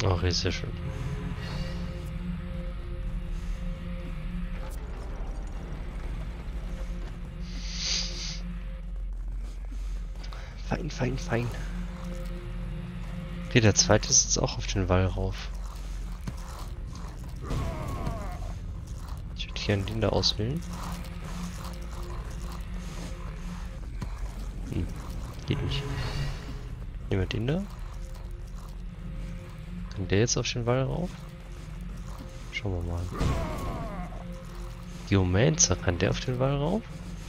Ach, ist ja schön. Fein, fein, fein. Okay, der zweite sitzt auch auf den Wall rauf. Ich würde gerne den da auswählen. Geht nicht. Nehmen wir den da. Kann der jetzt auf den Wall rauf? Schauen wir mal. Geomancer, kann der auf den Wall rauf?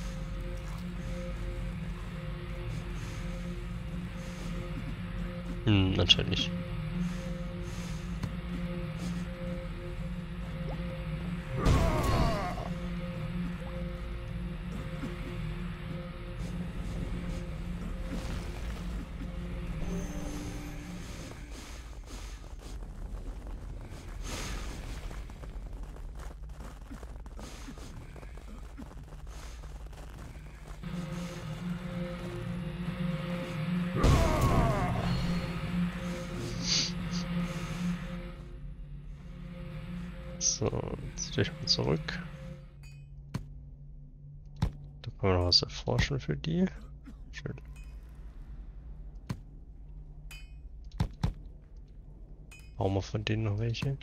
Anscheinend nicht. So, jetzt gleich mal zurück. Da können wir noch was erforschen für die. Schön. Bauen wir von denen noch welche.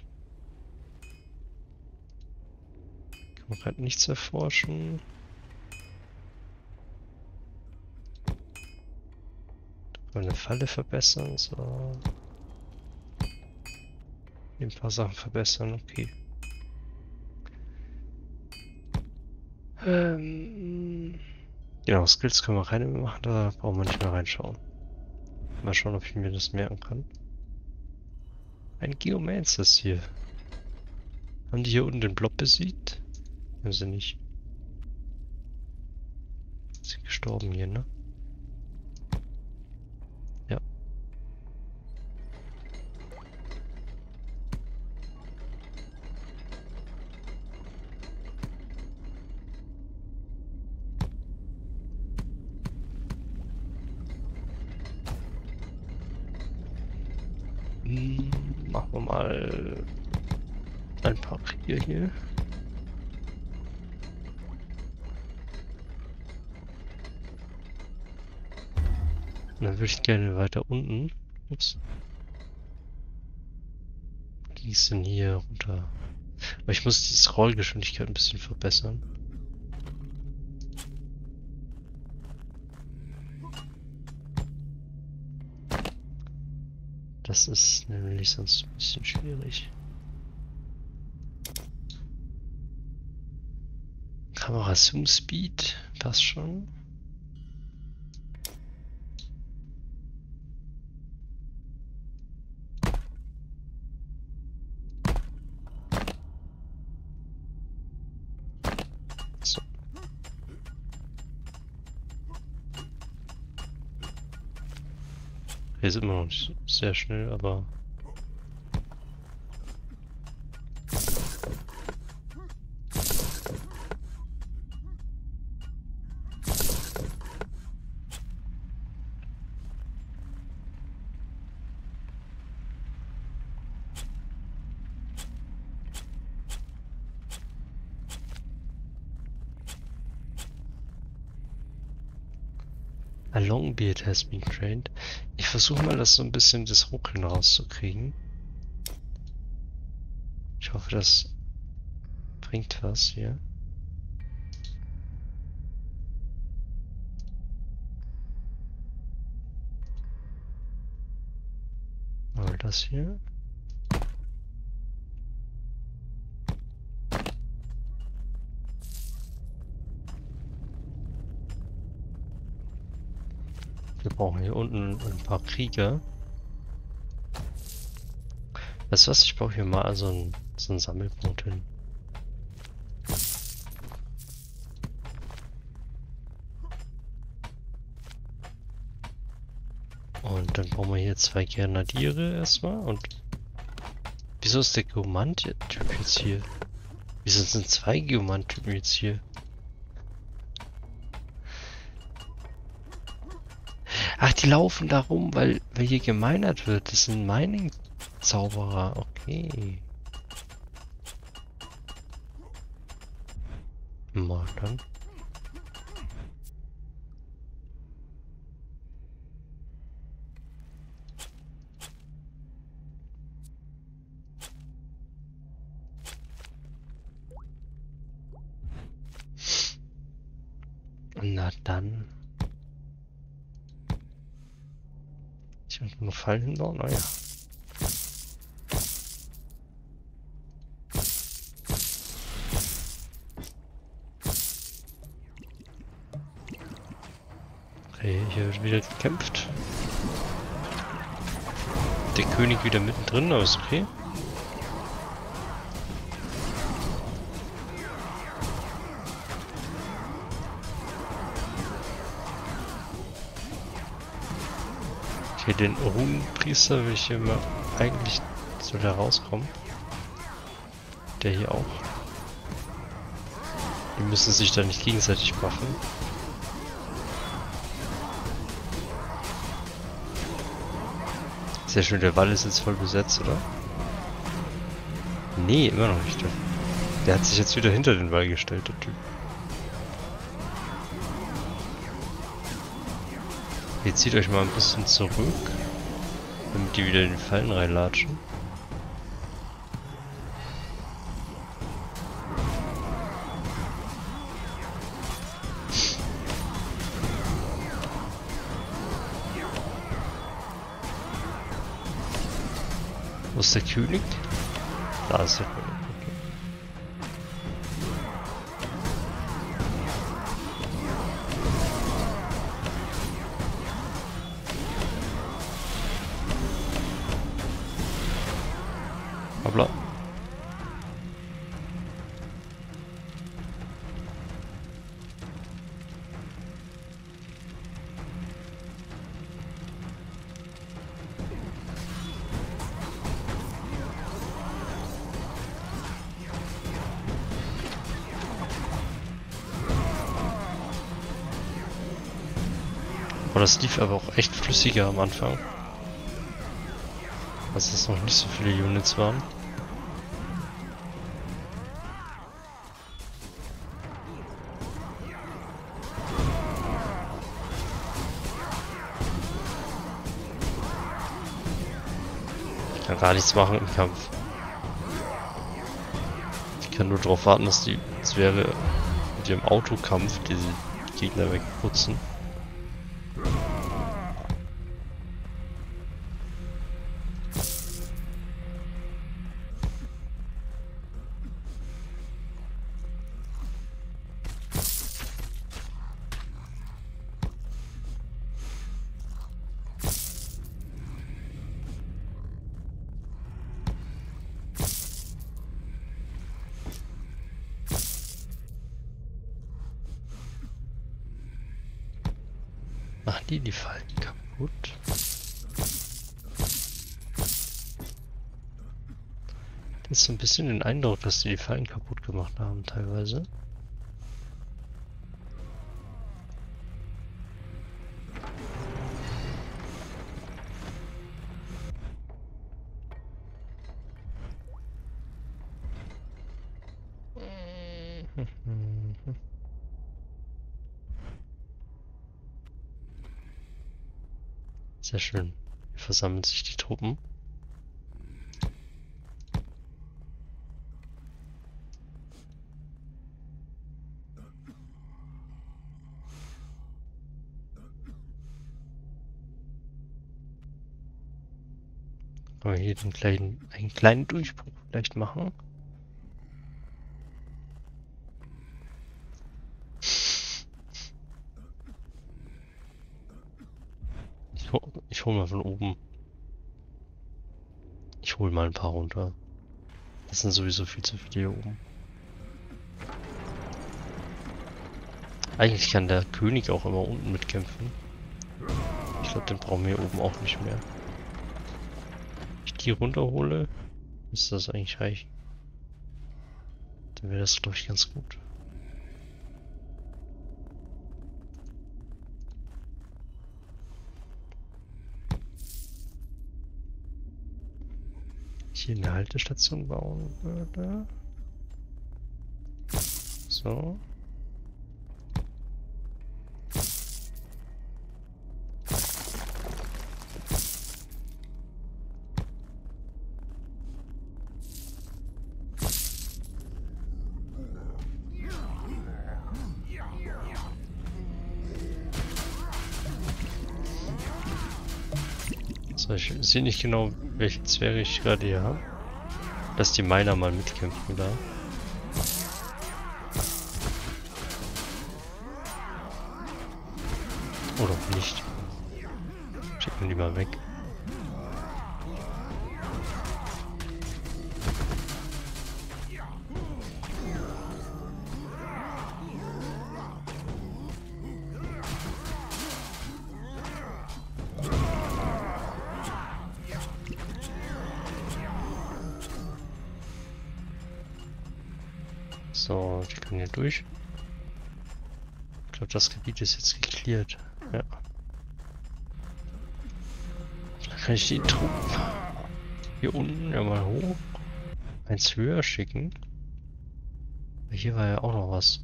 Kann man gerade nichts erforschen. Da können wir eine Falle verbessern. So. Ein paar Sachen verbessern, okay. Genau, Skills können wir rein machen, da brauchen wir nicht mehr reinschauen. Mal schauen, ob ich mir das merken kann. Ein Geomancer ist hier. Haben die hier unten den Blob besiegt? Haben sie nicht. Sind gestorben hier, ne? Ja. Machen wir mal ein paar Kriege hier. Und dann würde ich gerne weiter unten. Ups. Ging es denn hier runter? Aber ich muss die Scrollgeschwindigkeit ein bisschen verbessern. Das ist nämlich sonst ein bisschen schwierig. Kamera Zoom Speed, passt schon. So. Hier ist immer noch nicht sehr schnell, aber a Longbeard has been trained. Ich versuche mal, das so ein bisschen das Ruckeln rauszukriegen. Ich hoffe, das bringt was hier. Mal das hier. Wir brauchen hier unten ein paar Krieger. Weißt du was? Ich brauche hier mal so einen Sammelpunkt hin. Und dann brauchen wir hier 2 Grenadiere erstmal. Und wieso ist der Geomant-Typ jetzt hier? Wieso sind 2 Geomant-Typen jetzt hier? Ach, die laufen da rum, weil hier gemeinert wird. Das sind Mining Zauberer, okay. Mal dann. Na dann. Ich muss nur Fallen hinbauen, naja. Okay, hier wird wieder gekämpft. Der König wieder mittendrin, aber ist okay. Okay, den Runenpriester will ich hier mal... Eigentlich soll der rauskommen. Der hier auch. Die müssen sich da nicht gegenseitig buffen. Sehr schön, der Wall ist jetzt voll besetzt, oder? Nee, immer noch nicht. Der hat sich jetzt wieder hinter den Wall gestellt, der Typ. Ihr zieht euch mal ein bisschen zurück, damit die wieder in die Fallen reinlatschen. Wo ist der König? Da ist der König. Okay. Hoppla. Oh, das lief aber auch echt flüssiger am Anfang. Als es noch nicht so viele Units waren. Ich kann gar nichts machen im Kampf. Ich kann nur darauf warten, dass die, es wäre mit ihrem Autokampf diese Gegner wegputzen. Machen die Fallen kaputt? Das ist so ein bisschen den Eindruck, dass die Fallen kaputt gemacht haben teilweise. Sehr schön. Hier versammeln sich die Truppen. Können wir hier einen kleinen Durchbruch vielleicht machen? Ich hol mal von oben. Ich hol mal ein paar runter. Das sind sowieso viel zu viele hier oben. Eigentlich kann der König auch immer unten mitkämpfen. Ich glaube, den brauchen wir hier oben auch nicht mehr. Wenn ich die runterhole, müsste das eigentlich reichen. Dann wäre das, glaube ich, ganz gut. hier eine Haltestation bauen würde. So. So, ich sehe nicht genau, welche Zwerge ich gerade hier habe. Lass die Miner mal mitkämpfen da. Oder auch nicht. Schicken die mal weg. So, die können hier durch. Ich glaube, das Gebiet ist jetzt geklärt. Ja. Dann kann ich die Truppen hier unten ja mal hoch. Eins höher schicken. Hier war ja auch noch was.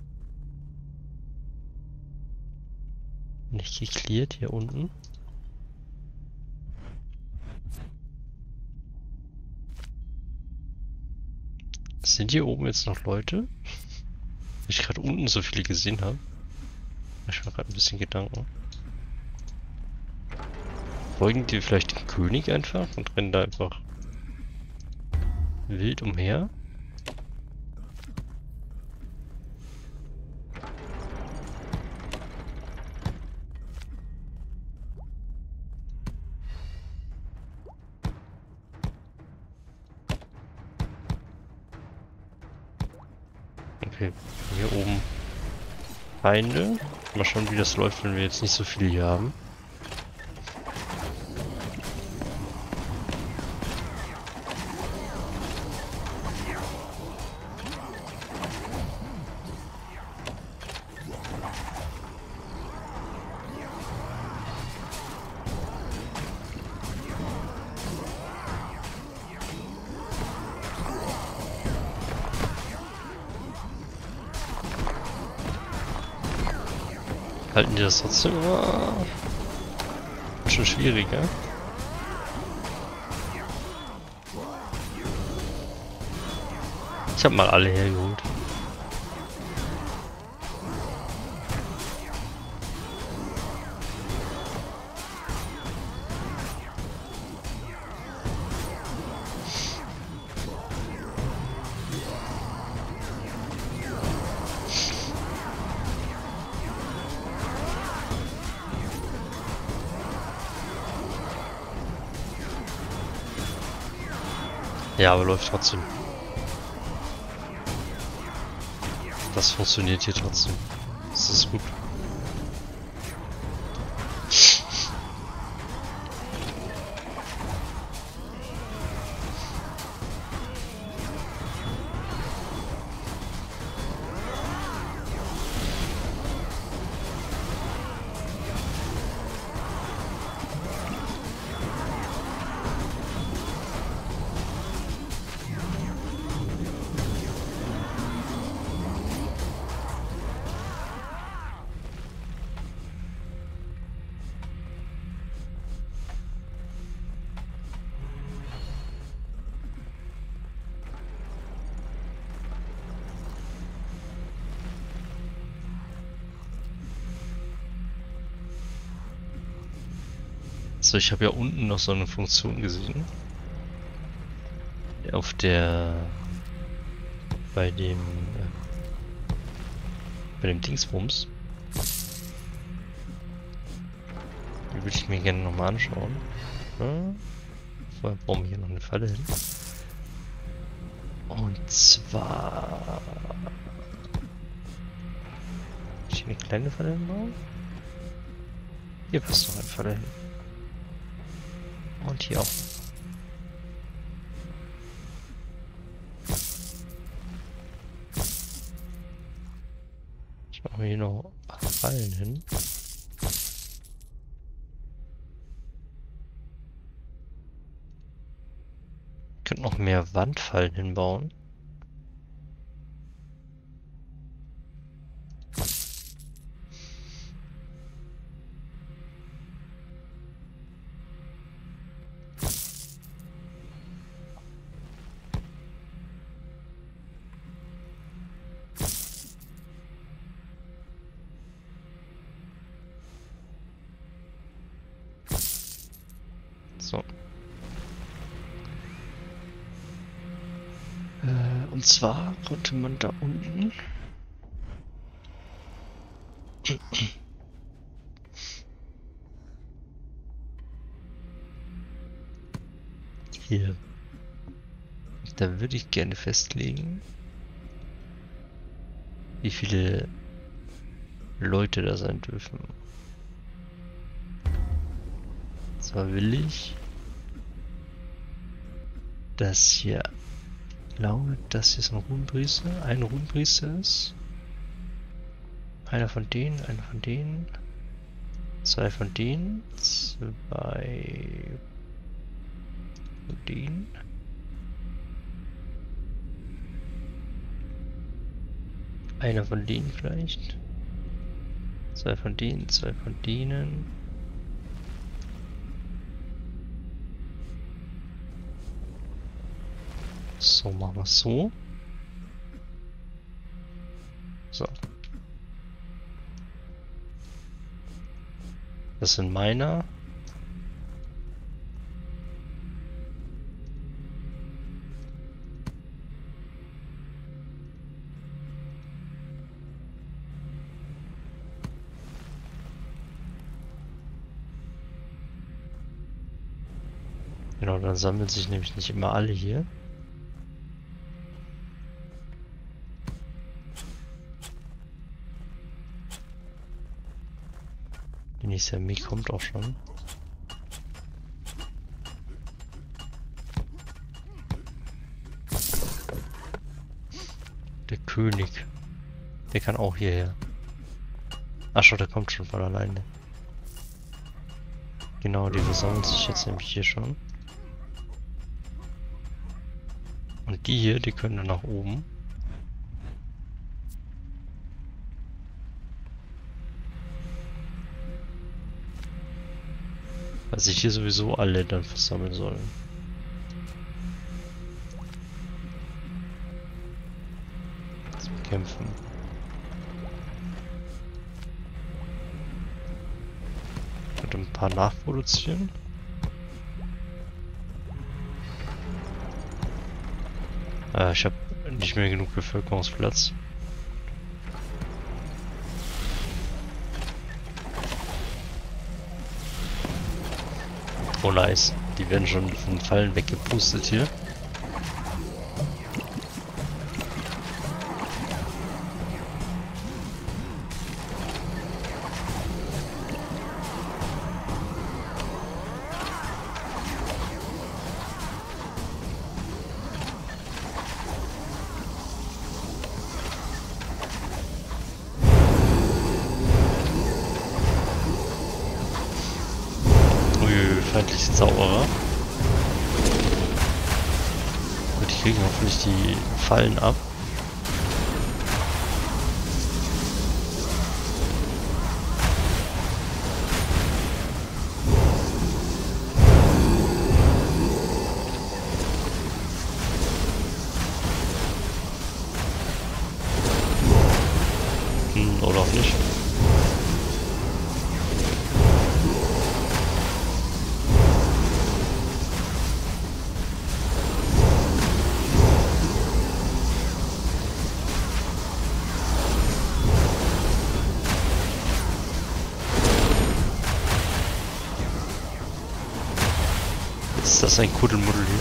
Nicht geklärt hier unten. Sind hier oben jetzt noch Leute? Weil ich gerade unten so viele gesehen habe. Ich mache gerade ein bisschen Gedanken. Folgen die vielleicht dem König einfach und rennen da einfach wild umher? Okay, hier oben Feinde. Mal schauen, wie das läuft, wenn wir jetzt nicht so viele hier haben. Halten die das trotzdem? Oh, schon schwieriger. Ich habe mal alle hergeholt. Ja, aber läuft trotzdem. Das funktioniert hier trotzdem. Das ist gut. So, ich habe ja unten noch so eine Funktion gesehen. Auf der... bei dem Dingsbums. Die würde ich mir gerne nochmal anschauen. Ja. Vorher bauen wir hier noch eine Falle hin. Und zwar... Kann ich hier eine kleine Falle hinbauen? Hier passt noch eine Falle hin. Und hier auch. Ich mache mir hier noch Fallen hin. könnte noch mehr Wandfallen hinbauen. So. Und zwar konnte man da unten hier. Da würde ich gerne festlegen, wie viele Leute da sein dürfen. Zwar will ich, dass hier, ich glaube, dass hier so ein Runenpriester ist. Einer von denen, zwei von denen, zwei von denen. Einer von denen vielleicht. Zwei von denen, zwei von denen. So, machen wir es so. So. Das sind meiner. Genau, dann sammeln sich nämlich nicht immer alle hier. Die nächste Armee kommt auch schon. Der König. Der kann auch hierher. Ach schon, der kommt schon von alleine. Genau, die versammeln sich jetzt nämlich hier schon. Und die hier, die können dann nach oben. Weil sich hier sowieso alle dann versammeln sollen. Zum Kämpfen. Und ein paar nachproduzieren. Ich habe nicht mehr genug Bevölkerungsplatz. Oh nice, die werden schon von Fallen weggepustet hier. Feindliche Zauberer. Und die kriegen hoffentlich die Fallen ab. Oder auch nicht. Ist das ein Kuddelmuddel hier?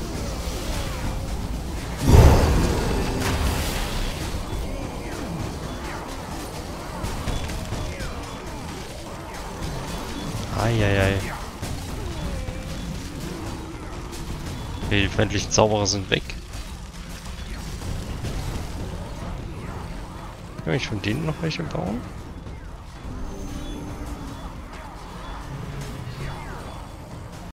Eieiei. Okay, die feindlichen Zauberer sind weg. Kann ich von denen noch welche bauen?